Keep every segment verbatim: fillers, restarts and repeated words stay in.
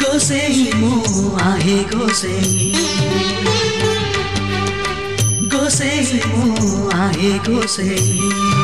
गोसेई मो आहे गोसेई गोसेई मो आहे गोसेई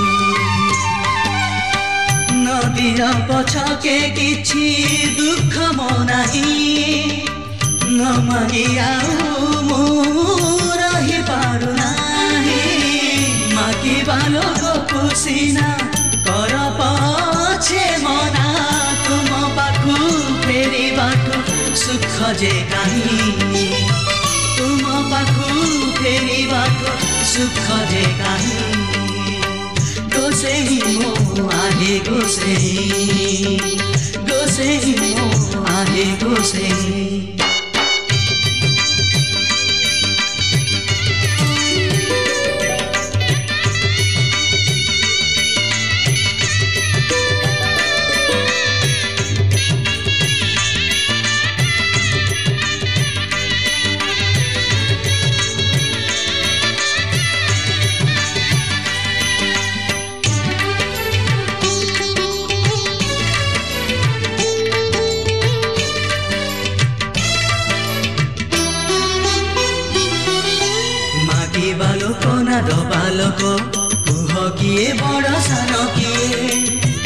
नदिया पछके किछि दुख मो नाही नमागी आउ मो रही पारु नाही मागी बालो को कुसिना कर पछे मना तुम पाखु फेरी बाटु सुख जे काहि तुम पाखु फेरी बाटु सुख जे काहि गोसेई मो आहे गोसेई गोसेई मो आहे गोसेई बालको ना दो बालको कुह किए बड़ सान किए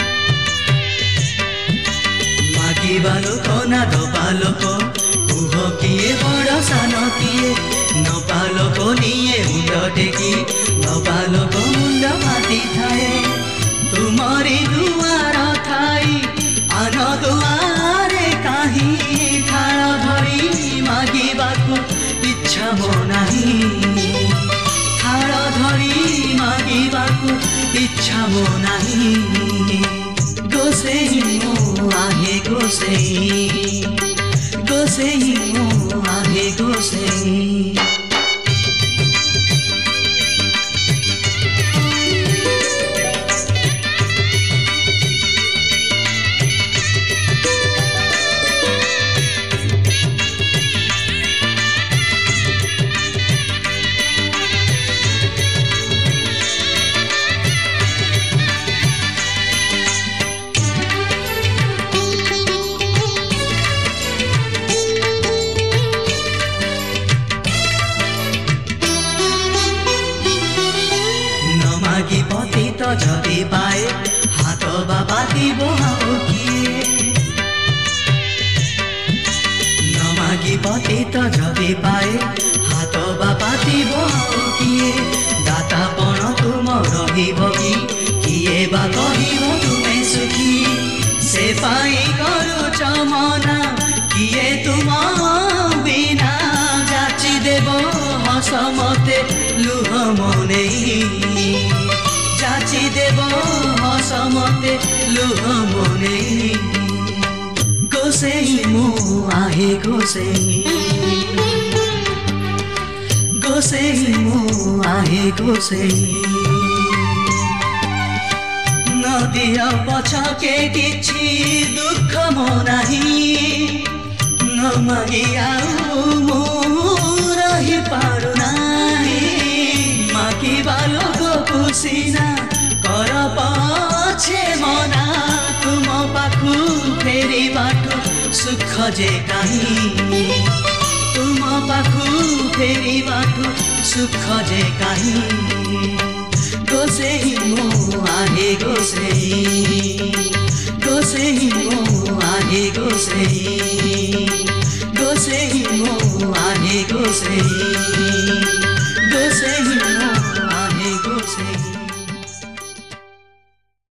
मागी बालको ना दो बालको कुह किए बड़ सान किए न बालको निये मुंड टेकी न बालको मुंड माती थाए तुमरी दुआर थाई आन दुआरे काहि थाल धरी मागी बाकु इच्छा मो नाही थाल धरी मागी बाकु इच्छा मो नाही गोसेई मो आहे गोसेई गोसेई मो आहे गोसेई मागी पति तो जदि पाए हाथ बापाती बोहाओ किए न मागी पति तो जदि पाए हाथ बापाती बोहाओ किए दाता पण तुम रहिब कि किए बा कहिब तुमे सुखी से पाई करूच मना किए तुम बिना जाची देव हस मते लुह मने जाची देव हस मते लुह मने गोसेई मो आहे गोसेई गोसेई मो आहे गोसेई नदिया पछके किछि दुख मो नाही न मागी आउ मो रही पारु नाही मागी बालको कुसिना कर पछे मना तुम पाखु फेरी बाटु सुख जे काहि तुम पाखु फेरी बाटु सुख जे काहि गोसेई मो आहे गोसेई गोसेई मो आहे गोसेई गोसेई मो आहे गोसेई